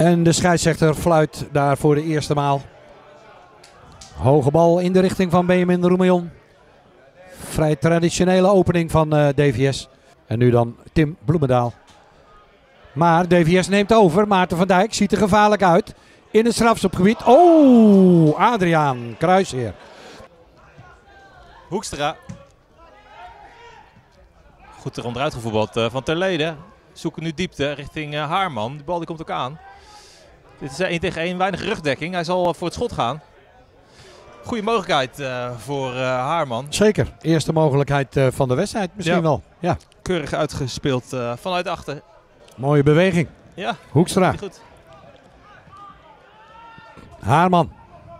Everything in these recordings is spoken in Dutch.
En de scheidsrechter fluit daar voor de eerste maal. Hoge bal in de richting van Benjamin Roemion. Vrij traditionele opening van DVS. En nu dan Tim Bloemendaal. Maar DVS neemt over. Maarten van Dijk ziet er gevaarlijk uit. In het strafschopgebied. Oh, Adriaan Kruisheer. Hoekstra. Goed er onderuit gevoetbald van Terlede. Zoeken nu diepte richting Haarman. De bal die komt ook aan. Dit is 1 tegen 1, weinig rugdekking. Hij zal voor het schot gaan. Goede mogelijkheid voor Haarman. Zeker, eerste mogelijkheid van de wedstrijd misschien wel. Ja. Keurig uitgespeeld vanuit achter. Mooie beweging. Ja, Hoekstra. goed. Haarman.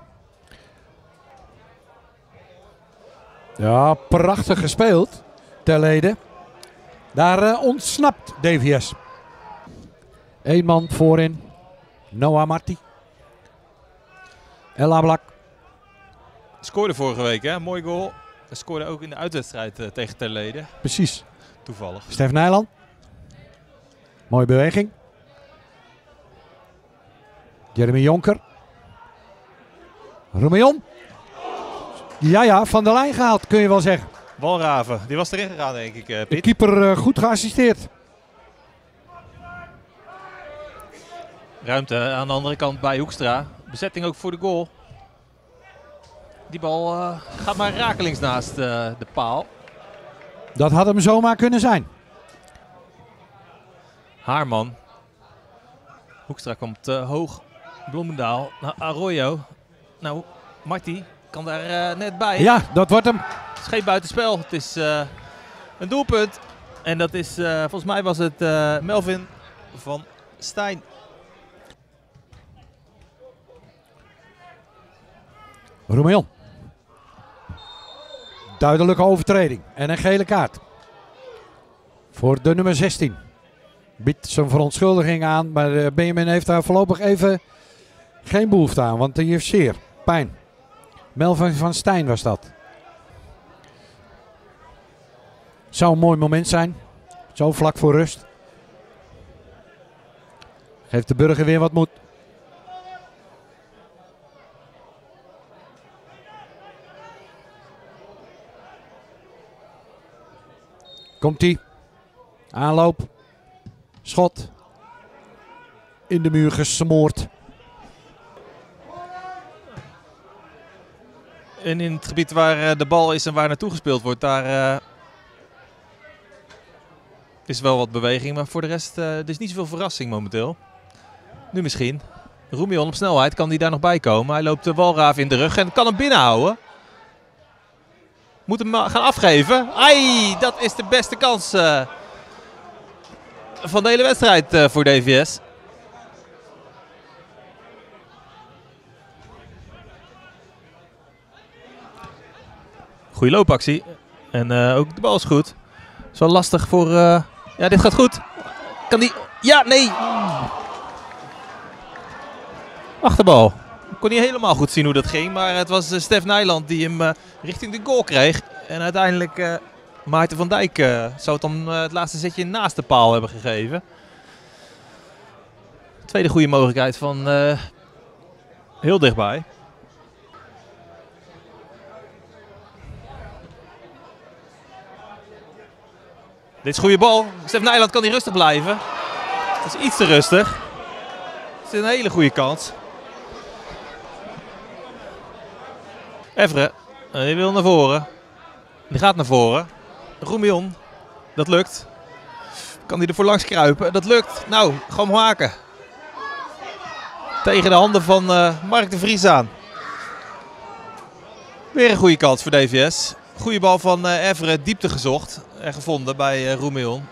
Ja, prachtig gespeeld. Terlede. Daar ontsnapt DVS. 1 man voorin. Noah Marti. El Ablak. Scoorde vorige week, hè? Mooi goal. Hij scoorde ook in de uitwedstrijd tegen Terlede. Precies. Toevallig. Stef Nijland. Mooie beweging. Jeremy Jonker. Roemion. Ja, van de lijn gehaald kun je wel zeggen. Walraven, die was erin gegaan denk ik, Piet. De keeper goed geassisteerd. Ruimte aan de andere kant bij Hoekstra. Bezetting ook voor de goal. Die bal gaat maar rakelings naast de paal. Dat had hem zomaar kunnen zijn. Haarman. Hoekstra komt hoog. Bloemendaal naar Arroyo. Nou, Marti kan daar net bij. Ja, dat wordt hem. Het is geen buitenspel. Het is een doelpunt. En dat is, volgens mij was het Melvin van Stijn. Roemion. Duidelijke overtreding en een gele kaart. Voor de nummer 16. Biedt zijn verontschuldiging aan, maar Benjamin heeft daar voorlopig even geen behoefte aan, want hij heeft zeer pijn. Melvin van Stijn was dat. Zou een mooi moment zijn. Zo vlak voor rust. Geeft de burger weer wat moed. Komt-ie. Aanloop. Schot. In de muur gesmoord. En in het gebied waar de bal is en waar naartoe gespeeld wordt, daar is wel wat beweging. Maar voor de rest, er is niet zoveel verrassing momenteel. Nu misschien. Roemion op snelheid, kan hij daar nog bij komen? Hij loopt de Walraaf in de rug en kan hem binnenhouden. Moet hem gaan afgeven. Ai, dat is de beste kans van de hele wedstrijd voor DVS. Goeie loopactie. En ook de bal is goed. Het is wel lastig voor... ja, dit gaat goed. Kan die... Ja, nee. Achterbal. Ik kon niet helemaal goed zien hoe dat ging. Maar het was Stef Nijland die hem richting de goal kreeg. En uiteindelijk Maarten van Dijk zou het dan het laatste zetje naast de paal hebben gegeven. Tweede goede mogelijkheid van heel dichtbij. Dit is een goede bal. Stef Nijland kan niet rustig blijven. Het is iets te rustig. Het is een hele goede kans. Evre, die wil naar voren. Die gaat naar voren. Roemion, dat lukt. Kan hij er voor langs kruipen? Dat lukt. Nou, gewoon maken. Tegen de handen van Mark de Vries aan. Weer een goede kans voor DVS. Goede bal van Evre, diepte gezocht en gevonden bij Roemion.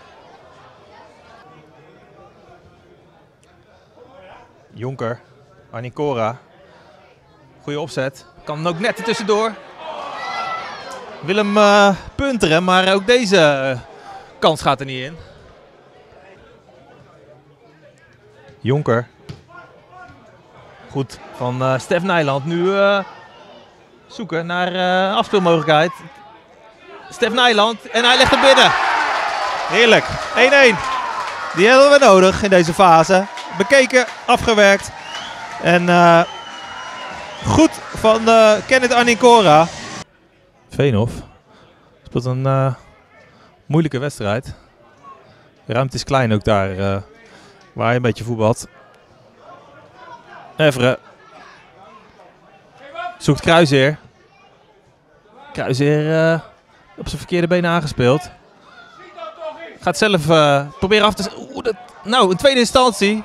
Jonker, Arnicora. Goede opzet. Kan hem ook net er tussendoor. Wil hem punteren, maar ook deze kans gaat er niet in. Jonker. Goed van Stef Nijland. Nu zoeken naar afspeelmogelijkheid. Stef Nijland en hij legt hem binnen. Heerlijk. 1-1. Die hebben we nodig in deze fase. bekeken, afgewerkt. En goed van Kenneth Anincora. Veenhof speelt een moeilijke wedstrijd. De ruimte is klein ook daar waar hij een beetje voetbalt. Evre zoekt Kruiseer. Kruiseer op zijn verkeerde been aangespeeld. Gaat zelf proberen af te... Nou, in tweede instantie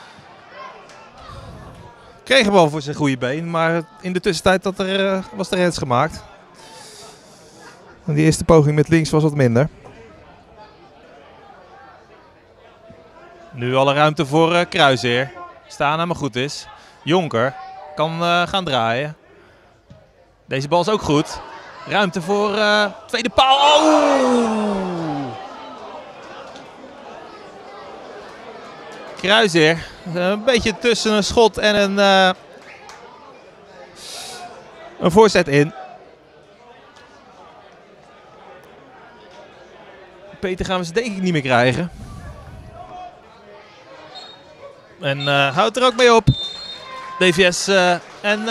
kreeg hem wel voor zijn goede been, maar in de tussentijd was er hens gemaakt. En die eerste poging met links was wat minder. Nu alle ruimte voor Kruiseer. Staan maar goed is. Jonker kan gaan draaien. Deze bal is ook goed. Ruimte voor tweede paal. Oh! Kruiseer. Een beetje tussen een schot en een voorzet in. Peter gaan we ze denk ik niet meer krijgen. En houdt er ook mee op. DVS en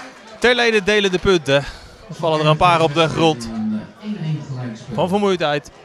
Terlede delen de punten. Er vallen er een paar op de grond. Van vermoeidheid.